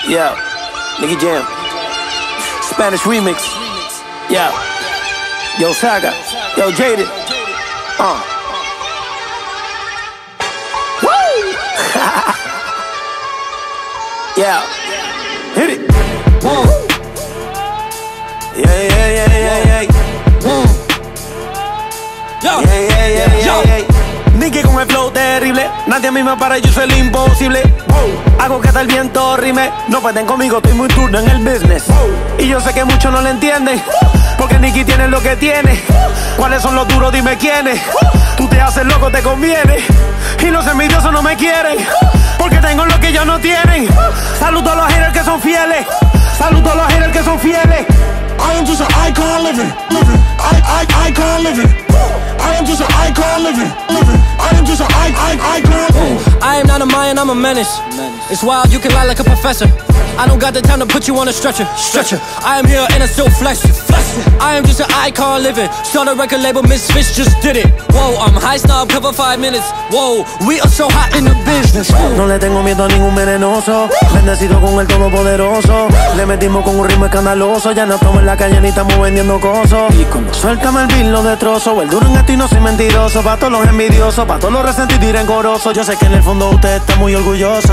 Yeah, Nicky Jam. Spanish remix. Yeah. Yo, Saga. Yo, Jaded. Woo! Yeah. Hit it. Woo. Yeah. Woo. Yeah. Nicky con el flow terrible. Nadie a mí me para, yo soy el imposible. Hago que hasta el viento rime. No pueden conmigo, estoy muy turno en el business. Y yo sé que muchos no lo entienden, porque Nicky tiene lo que tiene. ¿Cuáles son los duros? Dime quiénes. Tú te haces loco, te conviene. Y los envidiosos no me quieren, porque tengo lo que ellos no tienen. Saludo a los haters que son fieles. Saludo a los haters que son fieles. I am just an icon living. Icon living. I am just an icon living. I am just an icon. I am not a Mayan, I'm a menace. It's wild, you can lie like a professor. I don't got the time to put you on a stretcher. I am here and I still flex. I am just an icon living. Start a record label, Misfits just did it. Whoa, I'm high snob, cover 5 minutes. Whoa, we are so hot in the business. No le tengo miedo a ningún venenoso. Bendecido con el todopoderoso. Le metimos con un ritmo escandaloso. Ya no estamos en la calle ni estamos vendiendo cosas. Suéltame el beat, lo destrozo. El duro en esto y no soy mentiroso. Pa' todos los envidiosos, pa' todos los resentidos y rencorosos. Yo sé que en el fondo usted está muy orgulloso.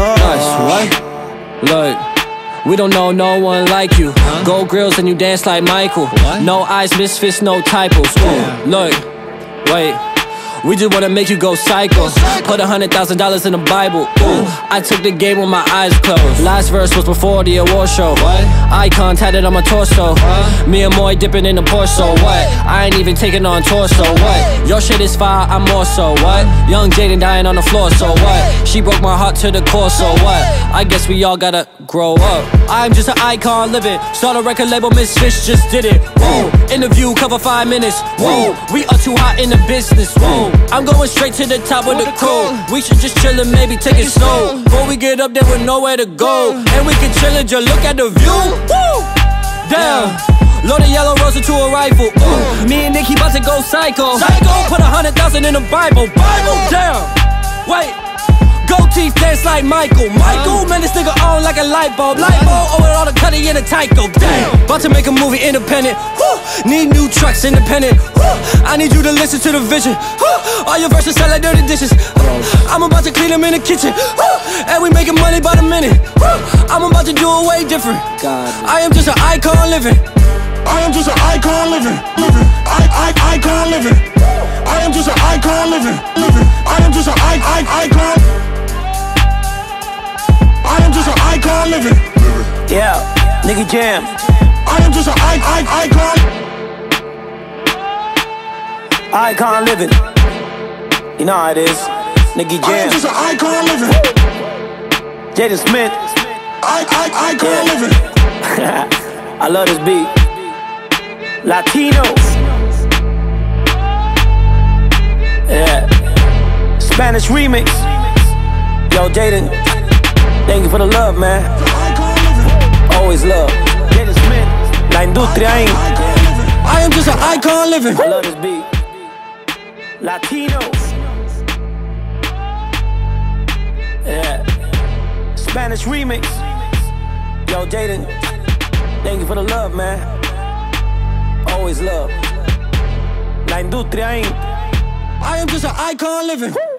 Look, we don't know no one like you. Gold grills and you dance like Michael. No eyes, misfits, no typos. Look, wait. We just wanna make you go psycho. Put $100,000 in the Bible. I took the game with my eyes closed. Last verse was before the award show. Icon tatted on my torso. Me and Moy dipping in the Porsche. So what? I ain't even taking on tour. So what? Your shit is fire, I'm more. So what? Young Jaden dying on the floor. So what? She broke my heart to the core. So what? I guess we all gotta grow up. I'm just an icon living. Start a record label, Misfits just did it. Whoa. Interview, cover 5 minutes. Whoa. We are too hot in the business. Whoa. I'm going straight to the top of the crew. We should just chill and maybe take it slow. Before we get up there with nowhere to go, and we can chill and just look at the view. Woo! Damn. Load a yellow rose into a rifle. Me and Nicky about to go psycho. Put 100,000 in the Bible. Damn. Wait. Gold teeth dance like Michael. Man, this nigga on like a light bulb. Over all the cutty in a Tyco. Damn. About to make a movie independent. Need new trucks independent. I need you to listen to the vision. All your verses sound like dirty dishes. I'm about to clean them in the kitchen. And we making money by the minute. I'm about to do it way different. I am just an icon living. I am just an icon living. Icon living. I am just an icon living. I am just an icon. I am just an icon living. Yeah, Nicky Jam. I am just an icon. Icon living. You know how it is. Nicky Jam. I am just an icon living. Jaden Smith. Icon living. I love this beat. Latinos. Yeah. Spanish remix. Yo, Jaden. Thank you for the love, man. Always love. Jaden Smith. La industria ain't. I am just an icon living. I love this beat. Latinos. Yeah. Spanish remix. Yo, Jaden. Thank you for the love, man. Always love. La industria ain't. I am just an icon living.